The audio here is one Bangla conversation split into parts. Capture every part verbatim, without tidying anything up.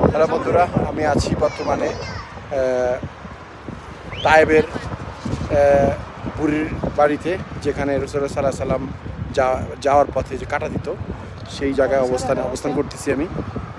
হ্যালো বন্ধুরা, আমি আছি বর্তমানে তায়েবের বুড়ির বাড়িতে, যেখানে রাসূলুল্লাহ সাল্লাল্লাহু আলাইহি ওয়াসাল্লাম যা যাওয়ার পথে যে কাটা দিত সেই জায়গায় অবস্থানে অবস্থান করতেছি আমি।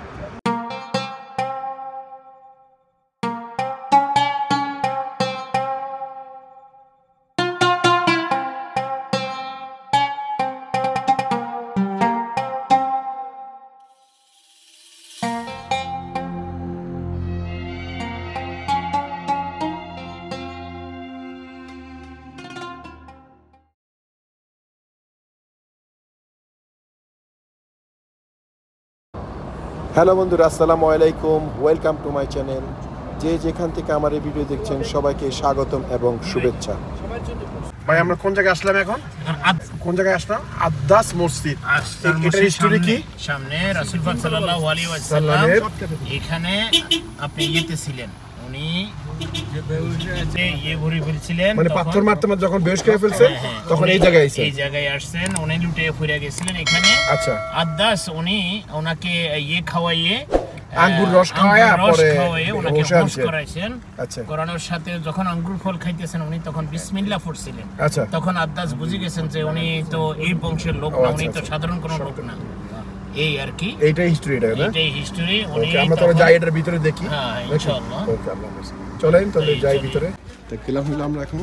হ্যালো বন্ধুরা, আসসালামু আলাইকুম, ওয়েলকাম টু মাই চ্যানেল। যে যেখান থেকে আমার এই ভিডিও দেখছেন সবাইকে স্বাগতম এবং শুভেচ্ছা। ভাই, আমরা কোন জায়গায় আসলাম এখন? কোন জায়গায় আসলাম? আদ্দাস মসজিদ। এটার হিস্টরি কি? সামনে রাসূল পাক সাল্লাল্লাহু আলাইহি ওয়াসাল্লাম এখানে আপনি ইয়েতে ছিলেন, উনি যে ইয়ে ভরি ফেলছিলেন, মানে পাথর মারতে মারতে যখন বেহুশ করে ফেলছেন তখন এই জায়গায় আইছেন। এই জায়গায় আসছেন, উনি লুটে ফুরে গেছিলেন এখানে। আচ্ছা। আদ্দাস উনি ওনাকে ইয়ে খাওয়াইয়ে, আঙ্গুর রস খাওয়ায়া পরে ওনাকে হোস করাইছেন। আচ্ছা। করানোর সাথে যখন আঙ্গুর ফল খাইতেছেন উনি তখন বিসমিল্লাহ পড়ছিলেন। আচ্ছা। তখন আদ্দাস বুঝে গেছেন যে উনি তো এই বংশের লোক না, উনি তো সাধারণ কোনো লোক না। এই আর কি, এইটাই হিস্টরি। এটা না, এইটাই হিস্টরি। উনি আমরা তো যাই এটার ভিতরে দেখি। হ্যাঁ, ইনশাআল্লাহ। ওকে, আল্লাহ হাফেজ। চলেন তাহলে যাই ভিতরে। তো গেলাম হলো আমরা এখন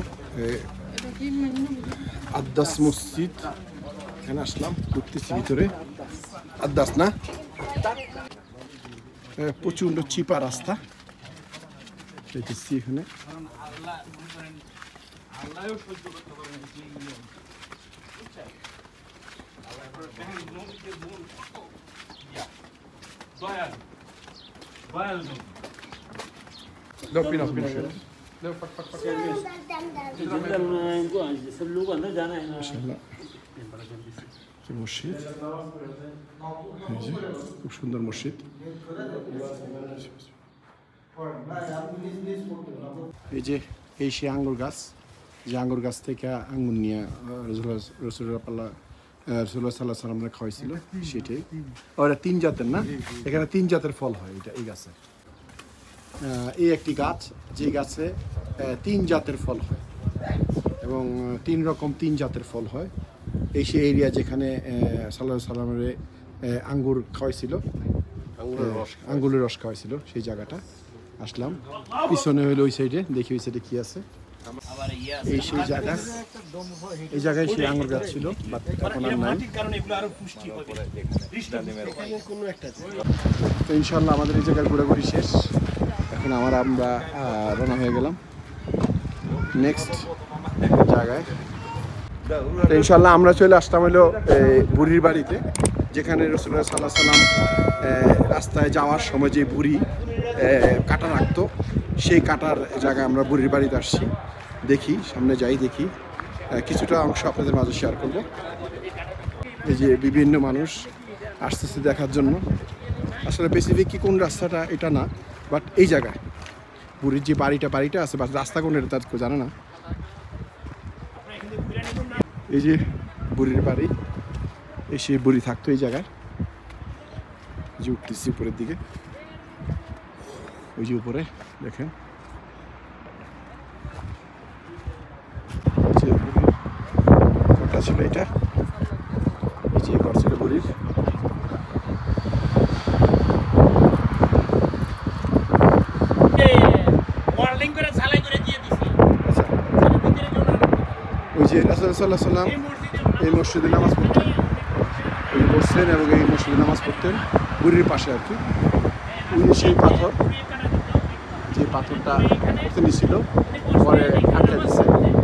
আদ্দাস মসজিদ, এখানে আসলাম, ঘুরতেছি ভিতরে। আদ্দাস না, প্রচন্ড চিপা রাস্তা দেখতেছি এখানে। মসজিদ, খুব সুন্দর মসজিদ। এই যে এই সে আঙ্গুর গাছ, যে আঙ্গুর গাছ থেকে আঙ্গুর নিয়ে রাসূলুল্লাহ রাসূলুল্লাহ সাল্লাল্লাহু আলাইহি ওয়াসাল্লাম খাওয়াইছিল, সেটাই। ওটা তিন জাতের না, এখানে তিন জাতের ফল হয় এটা এই গাছে। এই একটি গাছ, যে গাছে তিন জাতের ফল হয় এবং তিন রকম তিন জাতের ফল হয়। এই সে এরিয়া যেখানে সাল্লাল্লাহু আলাইহি ওয়াসাল্লামের আঙ্গুর খাওয়াইছিল, আঙ্গুরের রস খাওয়াইছিল, সেই জায়গাটা আসলাম। পিছনে হইলো ওই সাইডে, দেখি ওই সাইডে কি আছে। এই সেই জায়গা, এই জায়গায় সেই আঙ্গুর গাছ ছিল, বাট এখন আর নাই। তো ইনশাল্লাহ আমাদের এই জায়গার ঘোরাঘুরি শেষ। এখন আমার আমরা রওনা হয়ে গেলাম নেক্সট জায়গায়। তো ইনশাল্লাহ আমরা চলে আসলাম হলো বুড়ির বাড়িতে, যেখানে রাসূলুল্লাহ সাল্লাল্লাহু আলাইহি ওয়াসাল্লাম রাস্তায় যাওয়ার সময় যে বুড়ি কাটা রাখতো, সেই কাটার জায়গায় আমরা বুড়ির বাড়িতে আসছি। দেখি, সামনে যাই, দেখি কিছুটা অংশ আপনাদের মাঝে শেয়ার করব। এই যে বিভিন্ন মানুষ আসতেছে দেখার জন্য। আসলে স্পেসিফিক কি কোন রাস্তাটা এটা না, বাট এই জায়গায় বুড়ির যে বাড়িটা বাড়িটা আছে, বাট রাস্তা কোন এটা তার কেউ জানে না। এই যে বুড়ির বাড়ি, এসে বুড়ি থাকতো এই জায়গায়। যে উঠতেছি উপরের দিকে, ওই যে উপরে দেখেন ঘরটা ছিল, এটা এই যে ঘর ছিল বুড়ির। ওই যে রাসূল সাল্লাল্লাহু আলাইহি ওয়াসাল্লাম এই মসজিদে নামাজ পড়তেন, এই বসছেন এবং এই মসজিদে নামাজ পড়তেন বুড়ির পাশে আর কি। ওই সেই পাথর, যে পাথরটা তিনি ছিল পরে আটকে দিচ্ছে।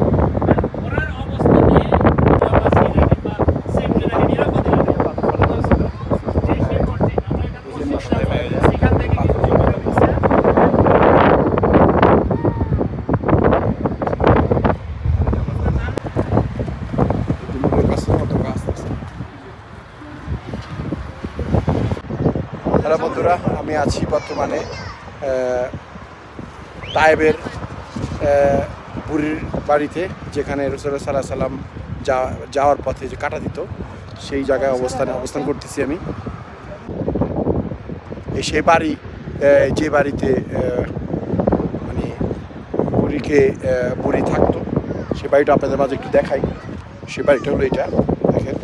হ্যালো বন্ধুরা, আমি আছি বর্তমানে তায়েবের বুড়ির বাড়িতে, যেখানে রাসূলুল্লাহ সাল্লাল্লাহু আলাইহি ওয়াসাল্লাম যা যাওয়ার পথে যে কাটা দিত সেই জায়গায় অবস্থানে অবস্থান করতেছি আমি। এই সেই বাড়ি যে বাড়িতে মানে বুড়িকে বুড়ি থাকতো সে বাড়িটা আপনাদের মাঝে একটু দেখাই। সে বাড়িটা হলো এটা, দেখেন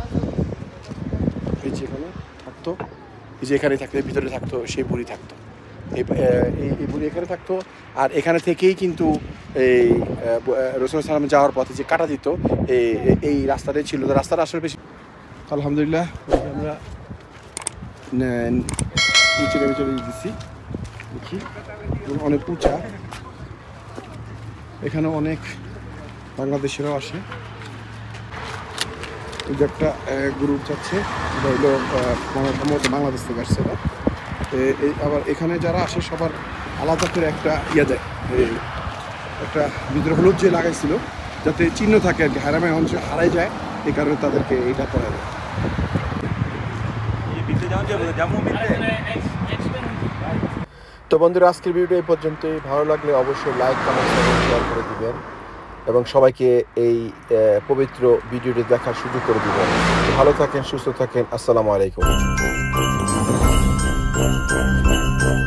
এই যেখানে থাকতো, এই যে এখানে থাকতো, ভিতরে থাকতো সেই বুড়ি থাকতো, এই এই বুড়ি এখানে থাকতো। আর এখানে থেকেই কিন্তু এই রাসূলুল্লাহ সাল্লাম যাওয়ার পথে যে কাটা দিত এই এই রাস্তাটাই ছিল। রাস্তাটা আসলে বেশি আলহামদুলিল্লাহ আমরা নিচে নেমে চলে দিচ্ছি, দেখি অনেক উঁচা, এখানে অনেক বাংলাদেশেরও আসে। এই যে একটা গ্রুপ যাচ্ছে, এটা হলো সম্ভবত বাংলাদেশ থেকে আসছে না। এই আবার এখানে যারা আসে সবার আলাদা করে একটা ইয়ে দেয়, একটা ভিতরে হলুদ যে লাগাইছিল যাতে চিহ্ন থাকে আর কি, হারামে অংশ হারাই যায়, এই কারণে তাদেরকে এইটা করা যায়। তো বন্ধুরা, আজকের ভিডিও এই পর্যন্তই। ভালো লাগলে অবশ্যই লাইক, কমেন্ট, শেয়ার করে দিবেন এবং সবাইকে এই পবিত্র ভিডিওটি দেখার সুযোগ করে দিবেন। ভালো থাকেন, সুস্থ থাকেন। আসসালামু আলাইকুম।